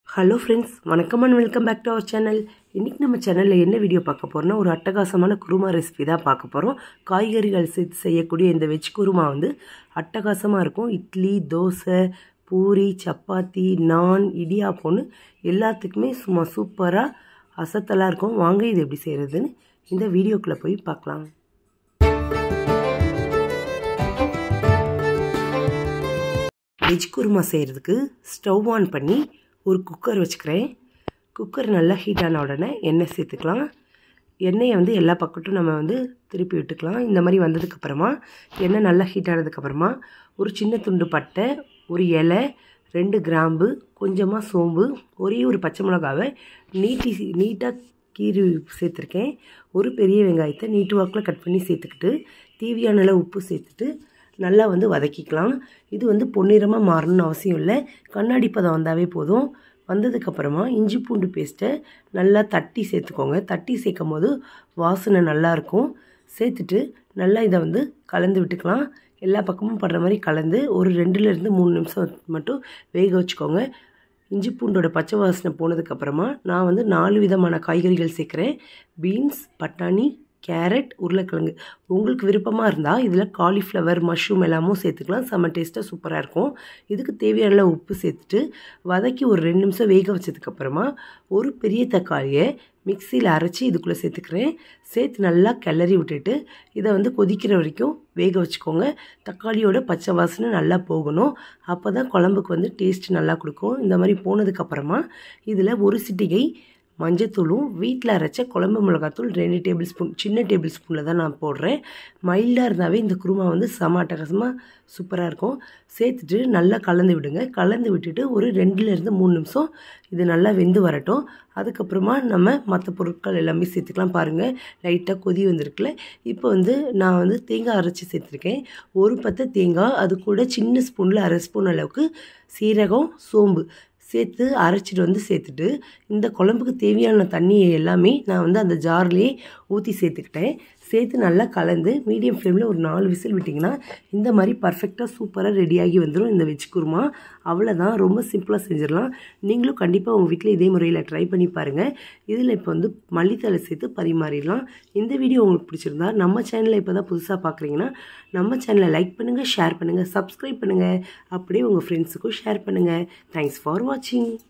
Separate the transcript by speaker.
Speaker 1: Hello friends, வணக்கம் and welcome back to our channel. இன்னைக்கு நம்ம சேனல்ல என்ன வீடியோ பார்க்க போறோம்னா ஒரு அட்டகாசமான குருமா ரெசிபி தான் பார்க்க போறோம். காய்கறிகள் சேர்த்து செய்யக்கூடிய இந்த வெஜ் குருமா வந்து அட்டகாசமா இருக்கும். இட்லி, தோசை, பூரி, சப்பாத்தி, naan, இடியாப்பம் எல்லாத்துக்குமே சும்மா சூப்பரா அசத்தலா இருக்கும். வாங்க இது எப்படி செய்யறதுன்னு இந்த வீடியோக்குள்ள போய் பார்க்கலாம். வெஜ் குருமா செய்யறதுக்கு ஸ்டவ் ஆன் பண்ணி ஒரு குக்கர் வச்சுக்கிறேன். குக்கர் நல்லா ஹீட் ஆன உடனே எண்ணெய் சேர்த்துக்கலாம். எண்ணெயை வந்து எல்லா பக்கட்டும் நம்ம வந்து திருப்பி விட்டுக்கலாம். இந்த மாதிரி வந்ததுக்கப்புறமா எண்ணெய் நல்லா ஹீட் ஆனதுக்கப்புறமா ஒரு சின்ன துண்டு பட்டை, ஒரு இலை, 2 கிராம்பு, கொஞ்சமாக சோம்பு, ஒரே ஒரு பச்சை மிளகாவை நீட்டாக கீறி சேர்த்துருக்கேன். ஒரு பெரிய வெங்காயத்தை நீட்டு வாக்கில் கட் பண்ணி சேர்த்துக்கிட்டு தேவையான அளவு உப்பு சேர்த்துட்டு நல்லா வந்து வதக்கிக்கலாம். இது வந்து பொன்னிறமாக மாறணும்னு அவசியம் இல்லை, கண்ணாடி பதம் வந்தாவே போதும். வந்ததுக்கப்புறமா இஞ்சி பூண்டு பேஸ்ட்டை நல்லா தட்டி சேர்த்துக்கோங்க. தட்டி சேர்க்கும் போது வாசனை நல்லாயிருக்கும். சேர்த்துட்டு நல்லா இதை வந்து கலந்து விட்டுக்கலாம். எல்லா பக்கமும் படுற மாதிரி கலந்து ஒரு 2லேருந்து 3 நிமிஷம் மட்டும் வேக வச்சுக்கோங்க. இஞ்சி பூண்டோட பச்சை வாசனை போனதுக்கப்புறமா நான் வந்து 4 விதமான காய்கறிகள் சேர்க்குறேன். பீன்ஸ், பட்டாணி, கேரட், உருளைக்கிழங்கு. உங்களுக்கு விருப்பமாக இருந்தால் இதில் காலிஃப்ளவர், மஷ்ரூம் எல்லாமும் சேர்த்துக்கலாம். செம்ம டேஸ்ட்டாக சூப்பராக இருக்கும். இதுக்கு தேவையான உப்பு சேர்த்துட்டு வதக்கி ஒரு 2 நிமிஷம் வேக வச்சதுக்கப்புறமா ஒரு பெரிய தக்காளியை மிக்சியில் அரைச்சி இதுக்குள்ளே சேர்த்துக்கிறேன். சேர்த்து நல்லா கிளறி விட்டுட்டு இதை வந்து கொதிக்கிற வரைக்கும் வேக வச்சுக்கோங்க. தக்காளியோட பச்சை வாசனை நல்லா போகணும். அப்போ தான் குழம்புக்கு வந்து டேஸ்ட் நல்லா கொடுக்கும். இந்த மாதிரி போனதுக்கப்புறமா இதில் ஒரு சிட்டிகை மஞ்சத்தூளும் வீட்டில் அரைச்ச குழம்பு மிளகாத்தூள் 2 டேபிள் ஸ்பூன், சின்ன டேபிள் ஸ்பூனில் தான் நான் போடுறேன். மைல்டாக இருந்தாவே இந்த குருமா வந்து செம அட்டகாசமாக சூப்பராக இருக்கும். சேர்த்துட்டு நல்லா கலந்து விடுங்க. கலந்து விட்டுட்டு ஒரு 2லேருந்து 3 நிமிஷம் இது நல்லா வெந்து வரட்டும். அதுக்கப்புறமா நம்ம மற்ற பொருட்கள் எல்லாமே சேர்த்துக்கலாம். பாருங்கள், லைட்டாக கொதி வந்திருக்குல்ல. இப்போ வந்து நான் வந்து தேங்காய் அரைச்சி சேர்த்துருக்கேன். ஒரு பத்தை தேங்காய், அது கூட சின்ன ஸ்பூனில் 1/2 ஸ்பூன் அளவுக்கு சீரகம், சோம்பு சேர்த்து அரைச்சிட்டு வந்து சேர்த்துட்டு இந்த குழம்புக்கு தேவையான தண்ணியை எல்லாமே நான் வந்து அந்த ஜார்லேயே ஊற்றி சேர்த்துக்கிட்டேன். சேர்த்து நல்லா கலந்து மீடியம் ஃப்ளேமில் ஒரு 4 விசில் விட்டிங்கன்னா இந்த மாதிரி பர்ஃபெக்டாக சூப்பராக ரெடியாகி வந்துடும் இந்த வெஜ் குருமா. அவ்வளோதான், ரொம்ப சிம்பிளாக செஞ்சிடலாம். நீங்களும் கண்டிப்பாக உங்கள் வீட்டில் இதே முறையில் ட்ரை பண்ணி பாருங்கள். இதில் இப்போ வந்து மல்லித்தலை சேர்த்து பரிமாறிடலாம். இந்த வீடியோ உங்களுக்கு பிடிச்சிருந்தா நம்ம சேனலை இப்போ தான் புதுசாக பார்க்குறீங்கன்னா நம்ம சேனலை லைக் பண்ணுங்கள், ஷேர் பண்ணுங்கள், சப்ஸ்கிரைப் பண்ணுங்கள். அப்படியே உங்கள் ஃப்ரெண்ட்ஸுக்கும் ஷேர் பண்ணுங்கள். தேங்க்ஸ் ஃபார் வாட்சிங்.